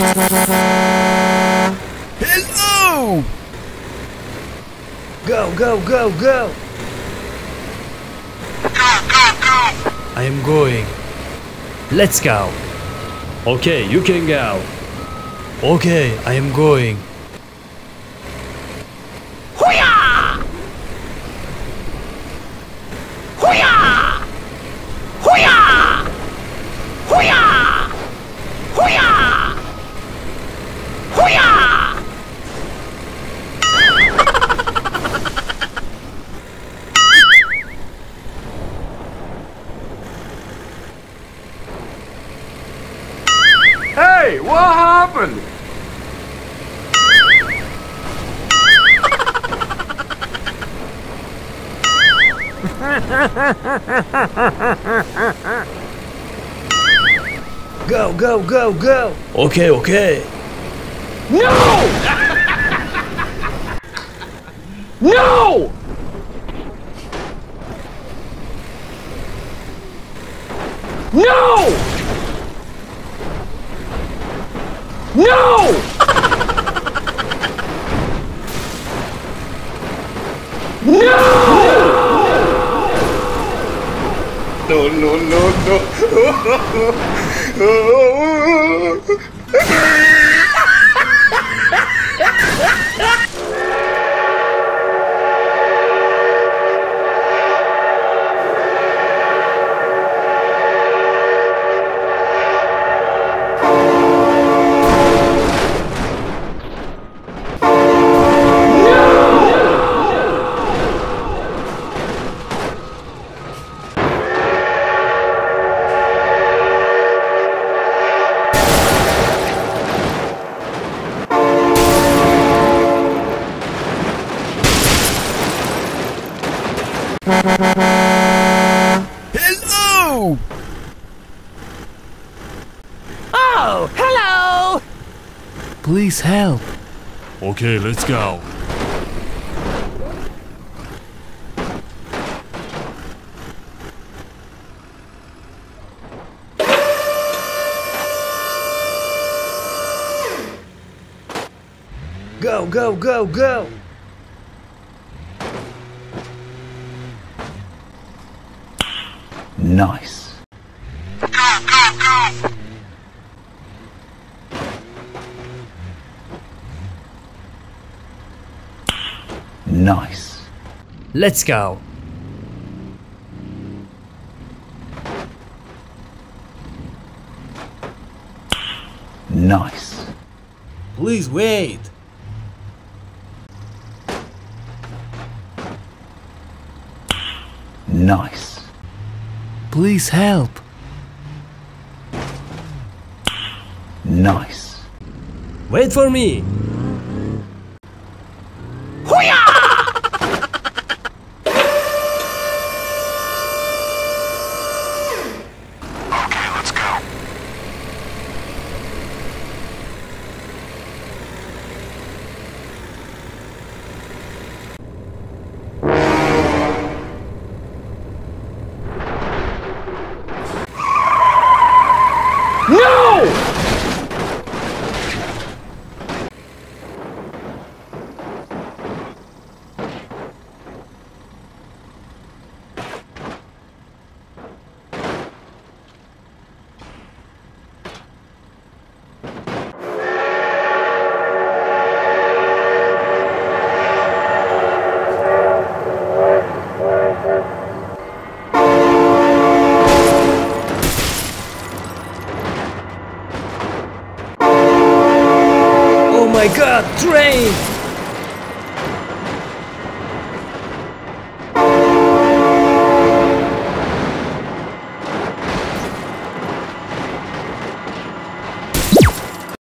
Hello! Go, go, go, go! I am going. Let's go. Okay, you can go. Okay, I am going. Hoo-yah! Hoo-yah! Hoo-yah! Hoo-yah! Hoo-yah! Hoo-yah! Hey, what happened? Go, go, go, go! Okay, okay. No! No! No! No! No, no, no, no. Hello! Oh, hello! Please help. Okay, let's go. Go, go, go, go! Nice. Nice. Let's go. Nice. Please wait. Nice. Please help. Nice. Wait for me. Hoo-yah! Okay, let's go. No! Oh my god, train!